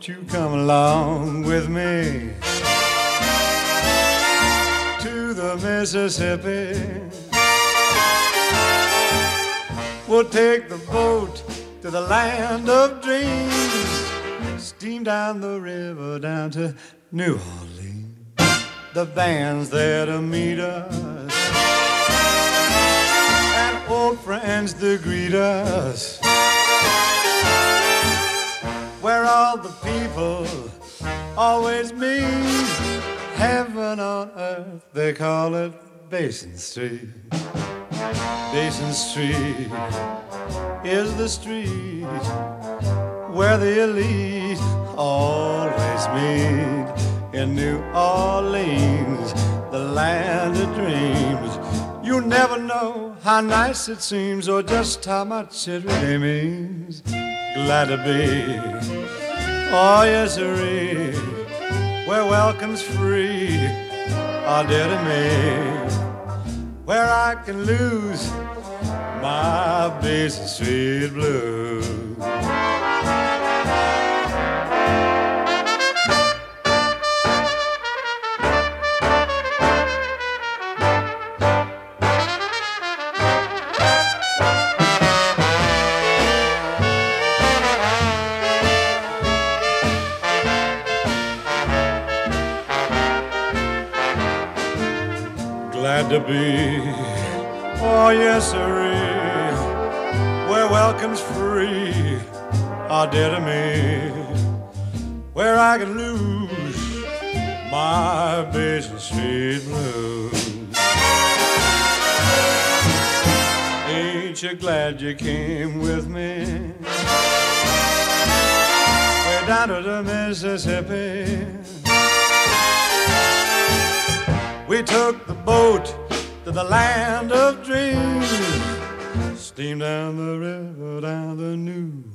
won't you come along with me to the Mississippi? We'll take the boat to the land of dreams, steam down the river down to New Orleans. The band's there to meet us, and old friends to greet us, where all the people always meet. Heaven on earth, they call it Basin Street. Basin Street is the street where the elite always meet. In New Orleans, the land of dreams, you never know how nice it seems or just how much it really means. Glad to be, oh yes sirree, where welcome's free, oh dear to me, where I can lose my Basin Street blues. Glad to be, oh yes sirree, where welcome's free, oh dear to me, where I can lose my Basin Street blues. Ain't you glad you came with me way down to the Mississippi? We took the boat to the land of dreams, steamed down the river down the New